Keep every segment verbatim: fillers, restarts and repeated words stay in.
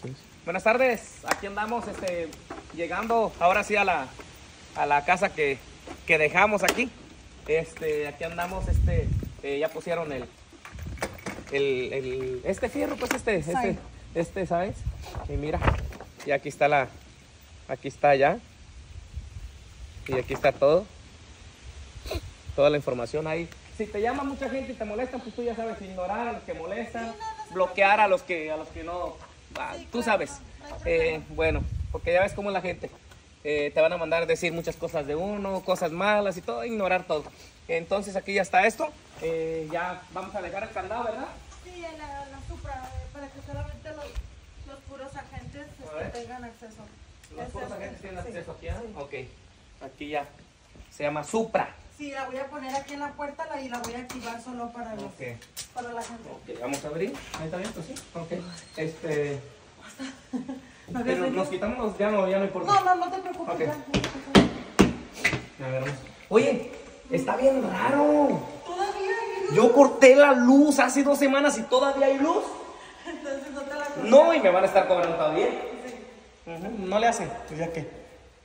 Buenas tardes, aquí andamos este, llegando ahora sí a la, a la casa que, que dejamos aquí. Este, aquí andamos, este, eh, ya pusieron el, el, el, este fierro, pues este, este, este, ¿sabes? Y mira, y aquí está la, aquí está ya. Y aquí está todo, toda la información ahí. Si te llama mucha gente y te molestan, pues tú ya sabes, ignorar a los que molestan, bloquear a los que, a los que no, ah, tú sabes. Eh, bueno, porque ya ves cómo es la gente. Eh, te van a mandar decir muchas cosas de uno, cosas malas y todo, ignorar todo. Entonces aquí ya está esto. Eh, ya vamos a dejar el candado, ¿verdad? Sí, la, la Supra, eh, para que solamente los, los puros agentes este, tengan acceso. Los puros agentes tienen sí, acceso aquí, ¿eh? Sí. Ok, aquí ya se llama Supra. Sí, la voy a poner aquí en la puerta la, y la voy a activar solo para, los, Okay. para la gente. Ok, vamos a abrir. Ahí está abierto, sí. Ok. Este. ¿No Pero nos quitamos los, ya no, ya no importa. No, no, no te preocupes. Okay. Ya, A ver, vamos. Oye, está bien raro. ¿Todavía hay luz? Yo corté la luz hace dos semanas y todavía hay luz. Entonces no te la corté. No, y me van a estar cobrando todavía. Sí. Uh-huh. No le hacen, pues ya que.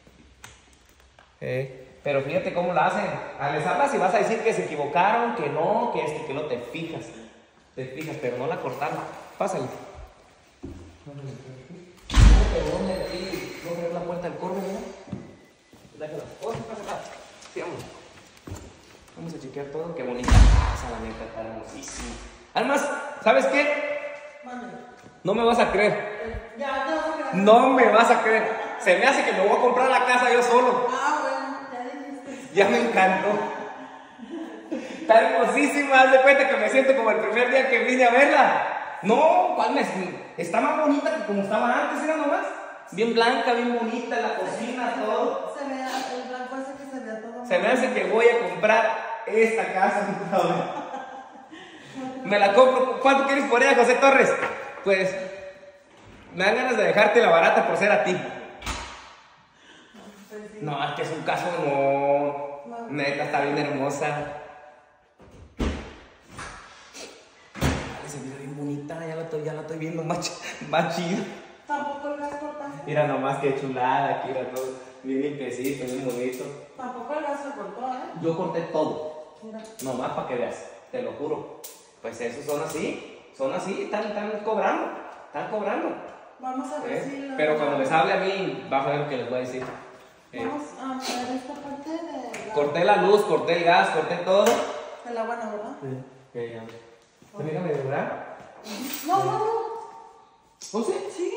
Eh, pero fíjate cómo la hacen. A les hablas y vas a decir que se equivocaron, que no, que esto, que no te fijas. Te fijas, pero no la cortaron. Pásale. Pero ¿dónde aquí? ¿No cerrar la puerta del corvo, no? Déjala. Oh, pásala. Sí, vamos. Vamos a chequear todo. Qué bonita casa, la neta, está hermosísima. Además, ¿sabes qué? No me vas a creer. Ya, te vas a creer. No me vas a creer. Se me hace que me voy a comprar la casa yo solo. Ah, bueno, ya dijiste. Ya me encantó. Está hermosísima. Haz de cuenta que me siento como el primer día que vine a verla. No, ¿cuál me... Está más bonita que como estaba antes, ¿era nomás? Bien blanca, bien bonita, la cocina, todo. Se vea, el blanco hace que se vea todo. Se me hace que voy a comprar esta casa. Me la compro. ¿Cuánto quieres por ella, José Torres? Pues me dan ganas de dejarte la barata por ser a ti. No, es que es un caso, no. Neta, está bien hermosa. Se mira bien bonita, ya la estoy, ya la estoy viendo más, más chida. Tampoco el gas cortaste. Mira nomás que chulada, aquí era todo bien limpiecito, bien bonito. Tampoco el gas se cortó, ¿eh? Yo corté todo. Mira. Nomás para que veas, te lo juro. Pues esos son así, son así, están, están cobrando, están cobrando. Vamos a ver ¿Eh? si... La... Pero cuando les hable a mí, vas a ver lo que les voy a decir. Eh, Vamos a ver esta parte de... La... Corté la luz, corté el gas, corté todo. De la buena, ¿verdad? Sí. Okay, ya. Déjame de verdad. No, no, no. ¿Oh, sí? Sí.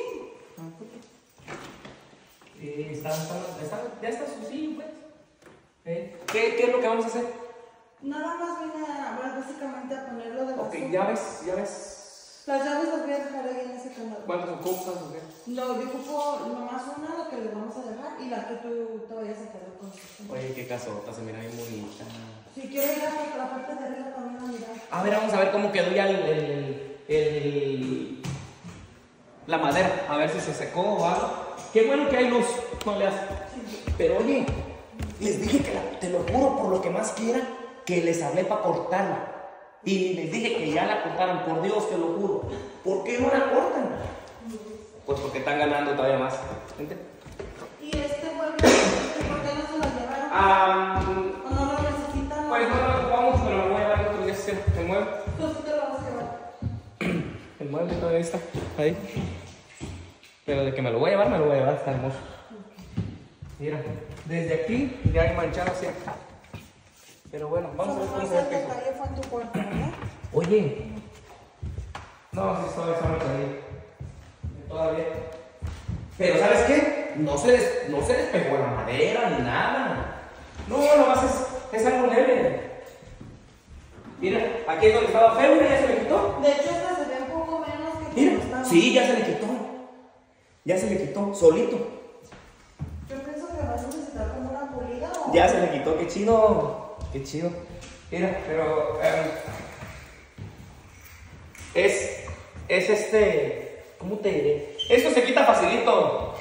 Eh, está, está, está, ya está sucio, pues. Eh, ¿qué, ¿Qué es lo que vamos a hacer? Nada más vine a, bueno, básicamente a ponerlo de Ok, basura. ya ves, ya ves. Las llaves las voy a dejar ahí en ese candado. ¿Cuántos ocupas o qué? No, yo ocupo nomás una, la que le vamos a dejar, y la que tú te vayas a quedar con. Oye, qué casota, se mira bien bonita. Si quieres ir a la parte de arriba también a mirar. A ver, vamos a ver cómo quedó ya el, el, el, el- la madera. A ver si se secó o algo. Qué bueno que hay luz, no le hace. Pero oye, les dije que la, te lo juro por lo que más quiera, que les hablé para cortarla. Y les dije que ya la cortaran, por Dios, te lo juro. ¿Por qué no la cortan? Pues porque están ganando todavía más. ¿Entiendes? ¿Y este mueble, por qué no se lo llevaron? Ah, ¿O no lo necesitan? pues no lo ocupamos, pero me voy a llevar el otro día. Sí, el mueble. Tú sí te lo vas a llevar. El mueble todavía está ahí. Pero de que me lo voy a llevar, me lo voy a llevar, está hermoso. Mira, desde aquí ya hay manchado hacia acá. Pero bueno, vamos a ver cómo se ve el el piso. detalle fue en tu cuarto, ¿verdad? Oye. No, sí, todavía está ahí. Todavía. Pero ¿sabes qué? No se, des, no se despegó la madera ni nada. No, nomás es, es algo leve. Mira, aquí es donde estaba feo, mira, ya se le quitó. De hecho, esta se ve un poco menos que Mira, como estaba. sí, ya se le quitó. Ya se le quitó, solito. Yo pienso que vas a necesitar como una pulida o... Ya se le quitó, qué chido. Qué chido. Mira, pero... Um, es... Es este... ¿Cómo te diré? Esto se quita facilito.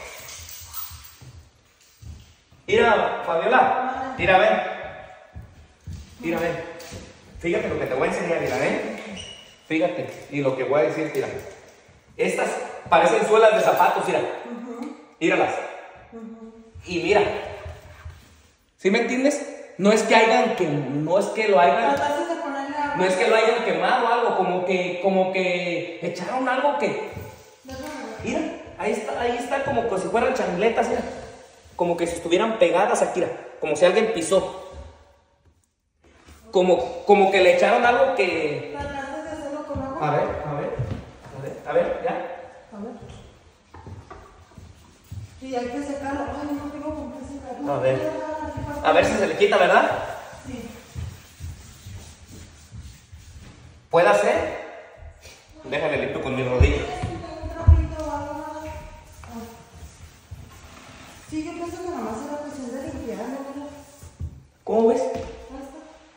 Mira, Fabiola. Mira, ven. Mira, ven. Fíjate lo que te voy a enseñar, mira, ven. Fíjate. Y lo que voy a decir, mira. Estas Parecen suelas de zapatos, mira. Uh-huh. Míralas. Uh-huh. Y mira. ¿Sí me entiendes? No es que hayan que, no es que lo hayan, no es que lo hayan quemado algo, como que, como que echaron algo que, mira, ahí está, ahí está como que si fueran chancletas, mira, como que si estuvieran pegadas aquí, mira, como si alguien pisó, como, como que le echaron algo que, a ver, a ver, a ver, a ver, ya, a ver, y hay que secarlo, ay, no tengo con qué secarlo, a ver, a ver si se le quita, ¿verdad? Sí. ¿Puede ser? Déjale limpio con mi rodilla. ¿Un trapito o algo más? Sí, yo pienso que nada más era cuestión de limpiarlo, ¿no? ¿Cómo ves? Ahí está.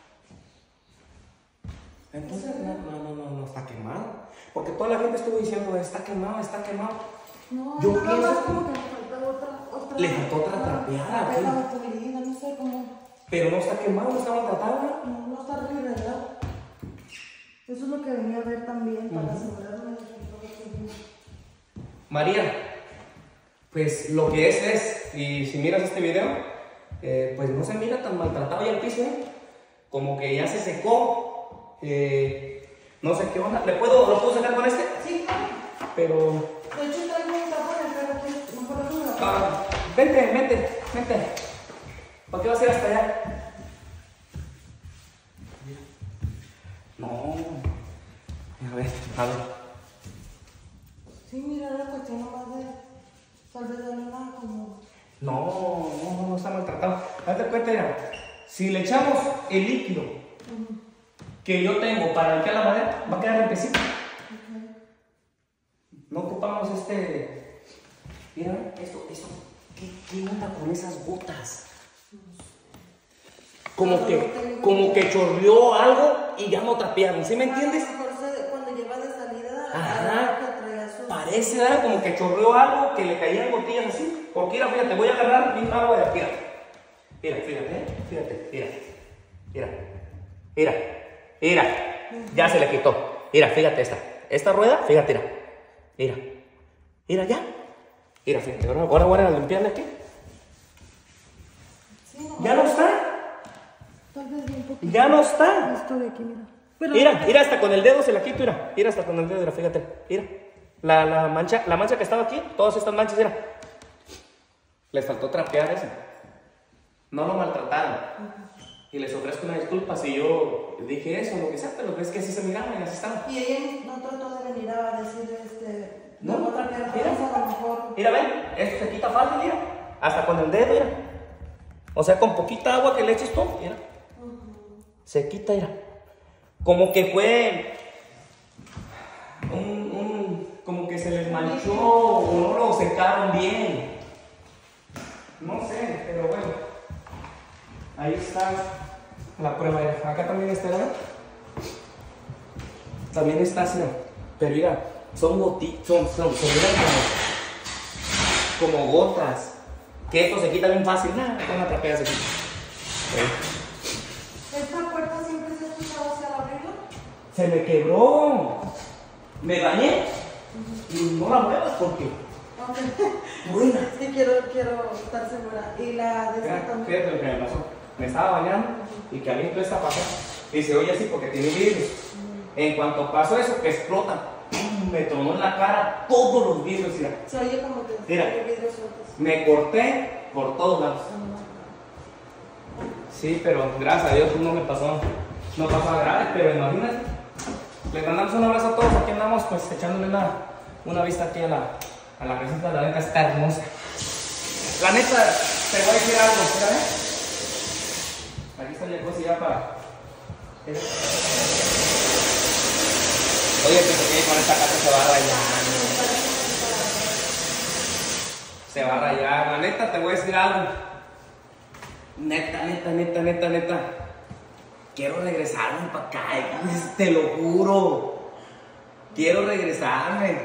Entonces, no, no, no, no, no está quemado. Porque toda la gente estuvo diciendo, está quemado, está quemado. No, yo nada pienso más como que le faltaba otra, otra. Le faltó otra trapeada, Otra ¿qué? pulida, no sé cómo. Pero no está quemado, no está maltratado. No, no está regenerado. Eso es lo que venía a ver también, para asegurarme de que todo esté bien. María, pues lo que es es, y si miras este video, eh, pues no se mira tan maltratado ya el piso, ¿eh? Como que ya se secó. Eh, no sé qué onda. ¿Le puedo, ¿Lo puedo sacar con este? Sí, claro. Pero... De hecho, traigo un tapón, pero que mejor lo pongo. Ah, vente, vente, vente. ¿Para qué vas a ir hasta allá? No. A ver, a ver. Sí, mira, la cuestión nomás de tal vez darle una como... No, no, no, no está maltratado. Date cuenta, mira, si le echamos el líquido uh-huh. que yo tengo para limpiar la madera, va a quedar limpiecito. Okay. No ocupamos este... Mira, esto, esto. ¿Qué, qué onda con esas gotas? Como que, como que chorreó algo y ya no trapearon, ¿sí me entiendes? Cuando lleva de salida, ajá, parece, ¿verdad? Como que chorreó algo, que le caían gotillas así. Porque mira, fíjate, voy a agarrar mi agua de aquí. Mira, fíjate, fíjate, mira, mira, mira, mira, ya se le quitó. Mira, fíjate esta, esta rueda, fíjate, mira, mira, mira ya. Mira, fíjate, ahora, ahora voy a limpiarle aquí. Sí, no, ya no está. Ya no está. Esto de aquí, mira. Pero, mira, mira, hasta con el dedo se la quito, mira. Mira, hasta con el dedo, mira, fíjate. Mira. La, la mancha, la mancha que estaba aquí, todas estas manchas, mira. Les faltó trapear eso. No lo maltrataron. Uh-huh. Y les ofrezco una disculpa si yo dije eso, lo que sea, pero es que así se miraban y así estaban. Y ella no trató de venir a decir, este... No, no trapear, mira, a lo mejor... mira, ven, esto se quita fácil, mira. Hasta con el dedo, mira. O sea, con poquita agua que le eches todo, mira. Uh-huh. Se quita, mira. Como que fue un, un, como que se les manchó o no lo secaron bien. No sé, pero bueno. Ahí está la prueba. Acá también está, ¿verdad? También está así, ¿no? Pero mira, son gotitas, son, son, son como, como gotas. Que esto se quita bien fácil. Nada, con una trapeada se quita. ¿Esta puerta siempre se ha escuchado hacia la regla? Se me quebró. Me bañé. Y no la muevas porque. Okay. Buena. Sí, quiero, quiero estar segura. Y la de esta también. Fíjate lo que me pasó. Me estaba bañando y que aviento esta pasó. Y se oye así porque tiene vidrios. En cuanto pasó eso, que explota. Me tronó en la cara todos los vidrios. Mira. Se oye como que mira, vidrios sueltos. Me corté por todos lados. Sí, pero gracias a Dios no me pasó, no pasó a grave, pero imagínate. Les mandamos un abrazo a todos, aquí andamos pues echándole una, una vista aquí a la, a la casita, la neta está hermosa. La neta, te voy a decir algo, ¿verdad? Aquí está mi cosa ya para... Oye, que porque con esta casa se va a rayar. Se va a rayar, la neta, te voy a decir algo. Neta, neta, neta, neta, neta. Quiero regresarme para acá, te lo juro. Quiero regresarme.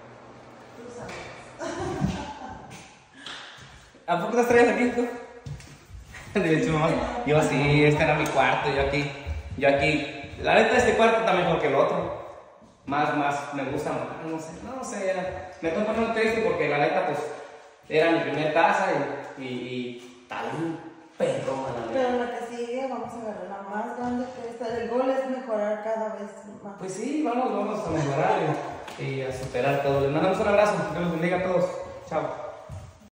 ¿A poco te traes aquí tú? De hecho, mamá, yo sí, este era mi cuarto, yo aquí, yo aquí. La neta, este cuarto está mejor que el otro. más, más me gusta, no sé, no sé, ya. Me estoy poniendo triste porque la neta, pues, era mi primer casa y, y, y tal, pero, pero la que sigue, vamos a agarrar la más grande que esta. El gol es mejorar cada vez más. Pues sí, vamos, vamos a mejorar y, y a superar todo. Les mandamos un abrazo, que los bendiga a todos. Chao.